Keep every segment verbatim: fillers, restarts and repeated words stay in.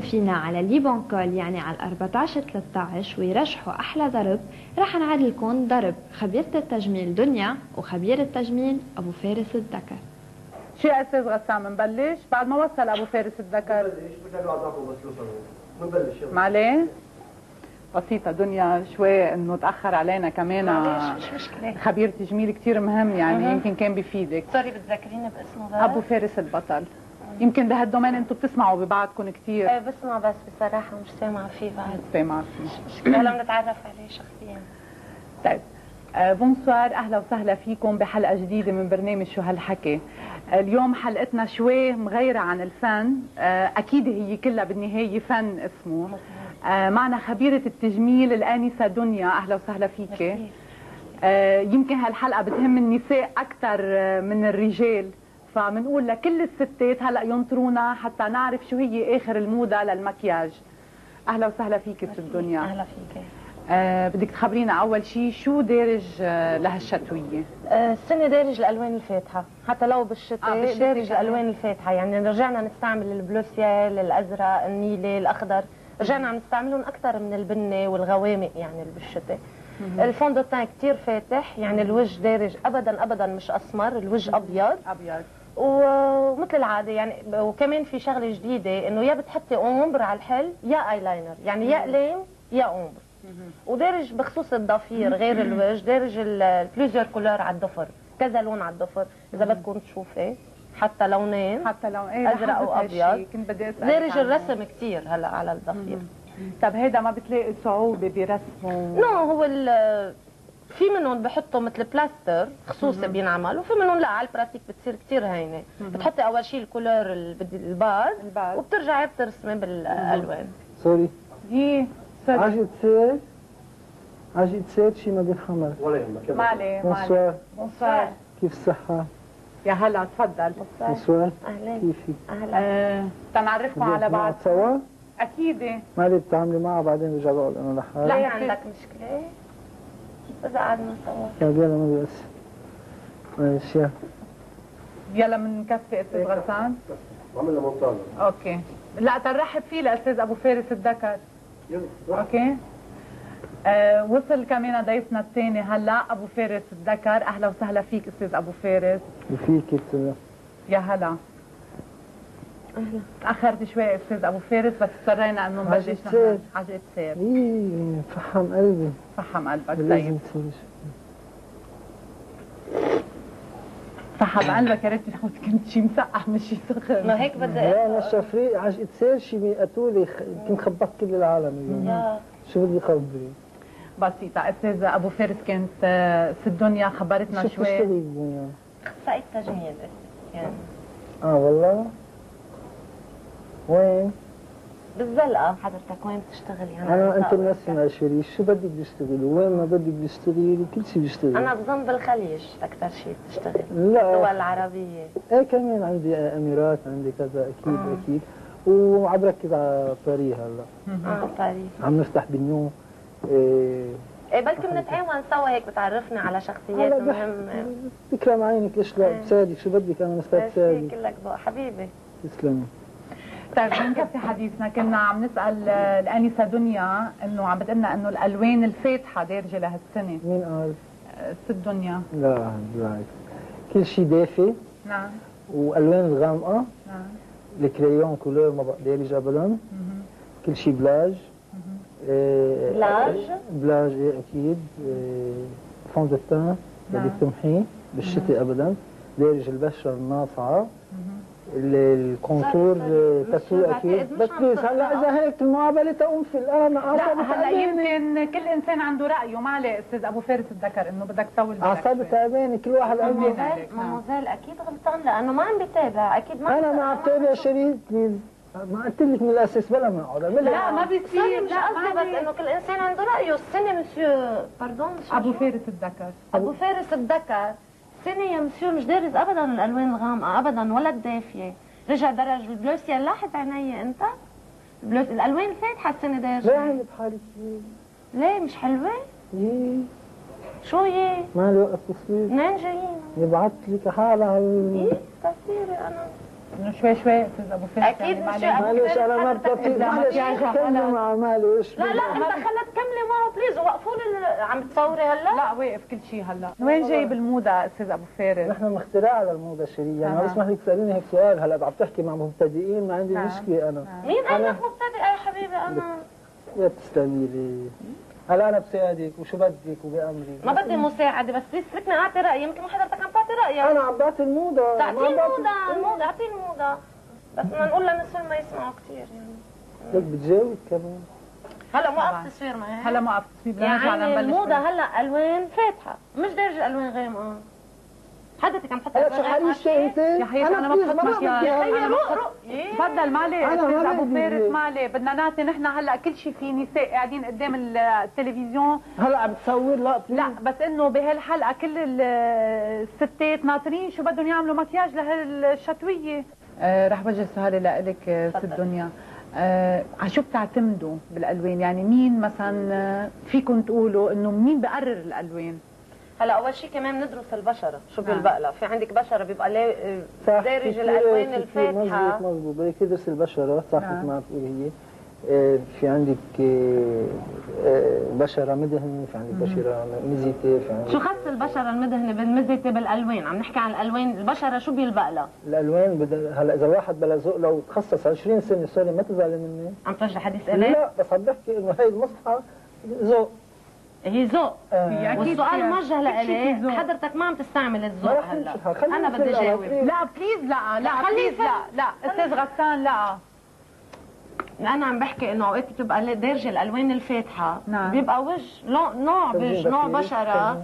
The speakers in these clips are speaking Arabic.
فينا على ليبون كول يعني على أربعطعش ثلاثطعش ويرشحوا أحلى ضرب، رح نعاد لكم ضرب خبيرة التجميل دنيا وخبير التجميل أبو فارس الدكر. شو يا أستاذ غسان منبلش؟ بعد ما وصل أبو فارس الدكر منبلش بدنا نعطاكم بس لو منبلش يلا. معليه؟ بسيطة دنيا شوي انه تأخر علينا كمان. معلش مش مشكلة. خبير تجميل كثير مهم يعني أه. يمكن كان بيفيدك. سوري بتذكريني باسمه بس؟ أبو فارس البطل. أه. يمكن بهالدومين انتم بتسمعوا ببعضكم كثير. ايه بسمع بس بصراحة مش سامعة فيه بعد. مش سامعة فيه. مش مشكلة هلا بنتعرف عليه شخصيا. طيب آه بونسوار، اهلا وسهلا فيكم بحلقة جديدة من برنامج شو هالحكي. اليوم حلقتنا شوي مغيرة عن الفن، آه اكيد هي كلها بالنهاية فن اسمه. آه معنا خبيرة التجميل الآنسة دنيا، أهلا وسهلا فيك. آه يمكن هالحلقة بتهم النساء أكثر من الرجال، فبنقول لكل الستات هلا ينطرونا حتى نعرف شو هي آخر الموضة للمكياج. أهلا وسهلا فيك ست دنيا. أهلا فيك. آه بدك تخبرينا أول شيء شو دارج آه لهالشتوية؟ آه السنة دارج الألوان الفاتحة، حتى لو بالشتاء آه دارج الألوان الفاتحة، يعني رجعنا نستعمل البلوسيال، الأزرق، النيلي، الأخضر، رجعنا عم نستعملهم اكثر من البني والغوامق يعني اللي بالشتاء. الفون دو تان كثير فاتح، يعني الوجه دارج ابدا ابدا مش اسمر، الوجه ابيض ابيض ومثل العاده يعني. وكمان في شغله جديده انه يا بتحطي اومبر على الحل يا ايلاينر، يعني يا قلام يا اومبر. ودارج بخصوص الضفير غير الوجه، دارج البليزيور كولور على الضفر، كذا لون على الضفر اذا بدكم تشوفي، حتى لونين حتى لون ايه ازرق وابيض. كنت بدي اسال دارج الرسم كثير هلا على الضفير. طب هيدا ما بتلاقي صعوبه برسمه؟ نو هو في منهم بحطوا مثل بلاستر خصوصي بينعمل، وفي منهم لا على البراتيك بتصير كثير هينه. بتحطي اول شيء الكولور الباز وبترجعي بترسمي بالالوان. سوري هي عجقة سير عجقة سير شيء ما بينحمل ولا يهمك. ما عليه ما عليه. بونسوار. كيف الصحة؟ يا هلا تفضل. بونسوار. اهلا كيفك؟ اهلا. آه تنعرفكم على بعض سوا؟ اكيد. ما بدك تتعاملي معها بعدين برجع بقول انا لحالي. لا عندك مشكلة؟ إذا قعدنا سوا. طيب يلا ما بيأثر. ماشي يلا. يلا بنكفي استاذ غسان. عملنا مونتاج. اوكي. لا ترحب فيه لاستاذ ابو فارس الدكر. يلا. اوكي. آه وصل كمان ضيفنا الثاني هلا ابو فارس الدكر، اهلا وسهلا فيك استاذ ابو فارس. وفيك انت. يا هلا. اهلا. تاخرت شوي استاذ ابو فارس بس اضطرينا انه نبلش نحن. عجقة سير. ايه فحم قلبي. فحم قلبك. لازم طيب تسوي فحم قلبك، يا ريت كنت شيء مسقع مش شيء سخن. ما هيك بدي لا انا الشفري عجقة سير شيء بيقتوا لي كنت خبطت كل العالم اليوم. شو بدي خبري؟ بسيطة استاذ ابو فارس، كانت ست دنيا خبرتنا شو شوي. بتشتغلي بدنيا؟ اخصائي تجميل يعني. اه والله؟ وين؟ بالزلقة حضرتك وين بتشتغلي؟ يعني انا انترناشونال شريك، شو بدك بيشتغلي؟ وين ما بدك بيشتغلي كل شيء بيشتغل. انا بظن بالخليج اكثر شيء بتشتغل. لا الدول العربية. ايه كمان عندي اميرات، عندي كذا اكيد آه. اكيد. وعم بركز على باريس هلا. اه باريس. عم نفتح بنيو. ايه ايه بلكي بنتعاون سوا هيك، بتعرفنا على شخصيات مهمة. تكرم عينك، ايش لا بساعدك، شو بدك انا مستعد ساعدك. كلك بقى حبيبي. تسلمي. طيب بنكفي حديثنا، كنا عم نسال الانسه دنيا انه عم بتقلنا انه الالوان الفاتحه دارجه لهالسنه. مين قال؟ ست دنيا. لا بالعكس، كل شيء دافي. نعم. والوان الغامقه. نعم. الكريون كولور ما بقى دارج ابدا. كل شيء بلاج. إيه بلاج؟ بلاج ايه اكيد. إيه فون دو تان بدك تمحيه بالشتاء ابدا. دارج البشره الناصعه. الكونتور تاتو اكيد. بس هلا اذا هيك المقابله تنفل انا اعصابي لا هلا يمكن كل انسان عنده رايه. ما عليه استاذ ابو فارس الذكر انه بدك تطول بالك. اعصابي تعبانه، كل واحد عنده. ماموزيل اكيد غلطان لانه ما عم بيتابع، اكيد ما انا ما عم بتابع شريط بليز. ما قلت لك من الاساس بلا ما اقعد. لا ما بيصير. مش قصدي بس انه كل انسان عنده رايه. السنه مسيو باردون ابو فارس الذكر. ابو فارس الذكر السنه يا مسيو مش دارس ابدا الالوان الغامقه ابدا ولا الدافيه. رجع درج البلوسيا. لاحظ عيني انت البلوس الالوان الفاتحه السنه دارج. ليه عم بحالك ليه مش حلوه؟ يي شو يي؟ ما لي وقت تصوير. منين جايين؟ يبعث لك حالة على ايه تصويري انا. انه شوي شوي استاذ ابو فارس أكيد يعني مش معلش. معلش انا ما بطيء، معلش كملي مع معلش. لا لا انت خلت تكملي معه بليز، وقفوا لي. عم تصوري هلا؟ لا واقف كل شيء هلا. وين جايب الموضه استاذ ابو فارس؟ نحن مخترع للموضه الشرقيه، يعني ما بسمح لك تساليني هيك سؤال. هلا عم تحكي مع مبتدئين، ما عندي مشكله انا. مين قال لك مبتدئه يا حبيبي انا؟ يا تسلمي لي. هلا انا بساعدك وشو بدك وبامري. ما بدي مساعده، بس بليز اتركني اعطي رايي. يمكن حضرتك عم تعطي رايك. انا عم بعطي الموضه. تعطيه الموضه، الموضه اعطيه الموضه. بس بدنا نقول للنسوان ما يسمعوا كثير يعني. ليك بتجاوب كمان. هلا ما وقف تصوير معي. هلا ما وقف تصوير، بدنا نرجع يعني لنبلش. الموضه هلا الوان فاتحه، مش دارجه الوان غامقه. حضرتك عم تحط هلا شو حريشتي انت؟ يا حياتي انا ما بحط مكياج. يا خيي روق روق. تفضل معلي أنا استاذ ما ابو بدي فارس، ليه. معلي بدنا نعطي نحن هلا كل شيء في نساء قاعدين قدام التلفزيون. هلا عم تصور؟ لا لا بس انه بهالحلقه كل ال- الستات ناطرين شو بدهم يعملوا مكياج لهالشتويه. آه رح وجه سؤالي لك ست دنيا. آه على شو بتعتمدوا بالالوان؟ يعني مين مثلا آه، فيكم تقولوا انه مين بقرر الالوان؟ هلا اول شيء كمان بندرس البشره، شو نعم. بيلبق لها. في عندك بشره بيبقى ليه صح، دارج كتير- الالوان كتير الفاتحه. مزبوط مزبوط، بدك تدرس البشره. صح نعم. مثل ما عم تقولي هي. آه، في عندك آه، آه، بشره مدهنه، في عندك بشره مزيته، في عندك شو خص البشره المدهنه بالمزته بالالوان؟ عم نحكي عن الالوان، البشره شو بيلبق لها؟ الالوان. بدها هلا اذا واحد بلا ذوق لو تخصص عشرين سنه سوري ما تزعلي مني. عم توجه حديث الي؟ لا بس عم بحكي انه هي المصلحه ذوق. هي ذوق. آه. والسؤال موجه كل شيء في لإلي، ذوق. حضرتك ما عم تستعمل ما الذوق رح هلا. نمشي خلينا انا بدي نفل جاوب. على لا بليز لا لا خليه بليز لا لا استاذ غسان لا. انا عم بحكي انه اوقات بتبقى دارجه الالوان الفاتحه. نعم. بيبقى وجه نوع نوع وجه نوع بشره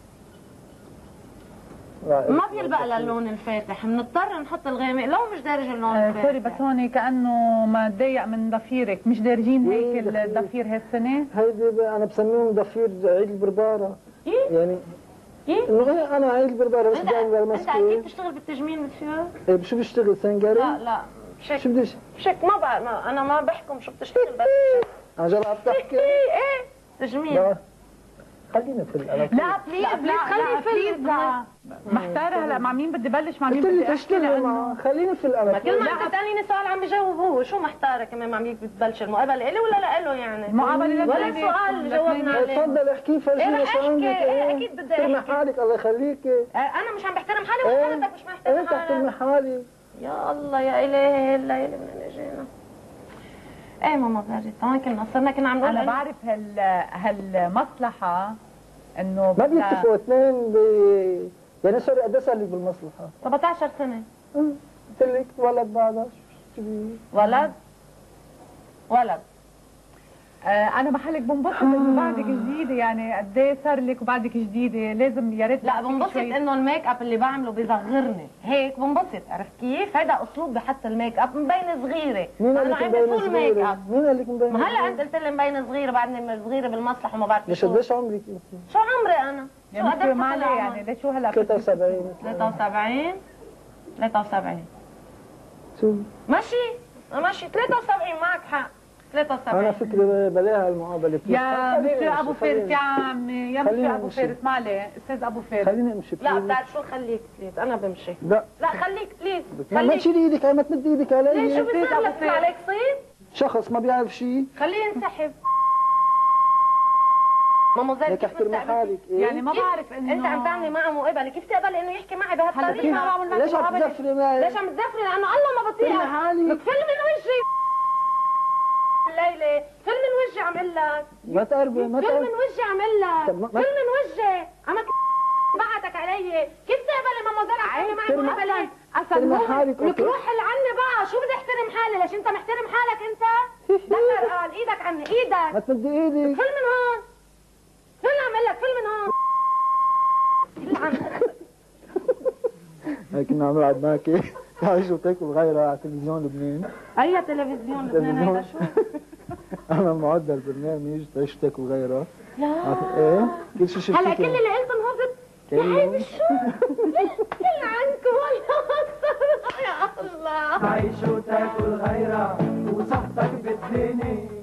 ما بيلبق للون الفاتح، بنضطر نحط الغامق لو مش دارج اللون آه الفاتح. سوري بس هون كانه ما تضايق من ضفيرك، مش دارجين هيك إيه ضفير. الضفير هالسنه؟ هيدي ب- انا بسميهم ضفير عيد البرباره. إيه؟ يعني إيه؟ انه إيه انا عيد البرباره بس انت دائما انت اكيد مسكه. بتشتغل بالتجميل مثل إيه شو بيشتغل سنجري؟ لا لا شك شو بدي شك ما بقى ما انا ما بحكم شو بتشتغل بس شك. عن جد عم تحكي؟ ايه ايه تجميل. لا خلينا في الألف. لا بليز لا، لا خلي لا فيلم. بليز لا. محتاره هلا مع مين بدي بلش مع مين قلت بدي لي احكي تشتغل لانه معه. خليني في ما الألف. كل ما عم تساليني سؤال عم بجاوب هو. شو محتاره كمان مع مين بتبلش المقابله؟ الي ولا لا له يعني؟ المقابله ولا للاثنين. سؤال جاوبنا عليه. تفضل احكي فرجيني إيه رح شو عندك. أحكي، إيه أكيد بدي احترمي أحكي. حالك الله يخليكي. آه، انا مش عم بحترم حالي ولا إيه؟ حضرتك مش محترم انت احترمي حالك. حالي. يا الله يا الهي هلا يلي من اجينا. ايه ماما بارد هون كنا صرنا كنا عم نقول انا إنه- بعرف هال هالمصلحه انه ما بدها- بيتفقوا اثنين ب يعني سوري قد ايه صار لك بالمصلحة؟ سبعطعش سنه. أمم، قلت لك ولد بعدها شو بي- ولد ولد. آه انا محلك بنبسط انه بعدك جديده، يعني قد ايه صار لك وبعدك جديده لازم يا ريت لا تحكي بنبسط شوي. انه الميك اب اللي بعمله بيصغرني هيك بنبسط. عرفت كيف؟ هذا اسلوب بحط الميك اب مبينه صغيره. مين قال انا لك عندي مبينة فول ميك صغيرة؟ اب. مين قال لك مبينة؟ ما هلا صغيرة؟ انت قلت لي مبينه صغيره بعدني صغيره بالمسرح وما بعرف ليش شو. قديش عمرك انت؟ شو عمري انا؟ شو يعني قديش مثل ما عليه طلع يعني عمري؟ ليش شو هلا ثلاثة وسبعين. ثلاثة وسبعين ثلاثة وسبعين شو؟ ماشي ماشي ثلاثة وسبعين معك حق ثلاثة وسبعين. انا فكري بلاها المقابلة. يا خليني مستر أمشي، ابو فارس خليني- يا عمي يا خليني مستر ابو أمشي. فارس معلي استاذ ابو فارس. خليني امشي لا بليز. بتعرف شو خليك بليز انا بمشي. لا لا خليك بليز ما ما خليك. تشيلي ايدك ما تمد ايدك علي. ليش شو بصير أبو لك فارس. عليك صيد؟ شخص ما بيعرف شيء خليه ينسحب. ماما زي هيك كيف احترمي مستقبل- حالك. إيه؟ يعني ما كيف؟ بعرف انه انت عم تعملي معه مقابله كيف تقبل انه يحكي معي هلا كيف ما بهالطريقه؟ بعمل معك ليش عم مقابلة؟ تزفري معي؟ ليش عم تزفري؟ لانه الله ما احترمي بطيئك. حالي. فيلم من وجهي الليله فيلم من وجهي عمل لك. ما تقربي ما فيلم تقربي. من وجهي عمل لك. طب ما- ما- فيلم من وجهي عمك بعتك علي. كيف تقبلي ماما زرع تعملي معي احترمي- مقابله؟ احترمي حالك. لك روح عني بقى. شو بدي احترم حالي؟ ليش انت محترم حالك انت؟ دكر قال ايدك عني ما ايدك. تمدي ايدك. فيلم من هون. فيلم عمل لك فيلم من هون. كنا عم نلعب معك تعيشوا تاكل غيرها على تلفزيون لبنان. اي تلفزيون لبنان هيدا شو؟ انا معدل البرنامج تعيشوا تاكل غيرها. لا ايه كل شيء شفتي هلا كل اللي قلتهم هون بت- يا حبيبي شو؟ كل عنكم والله يا الله. تعيش وتاكل غيرها وصحتك بتديني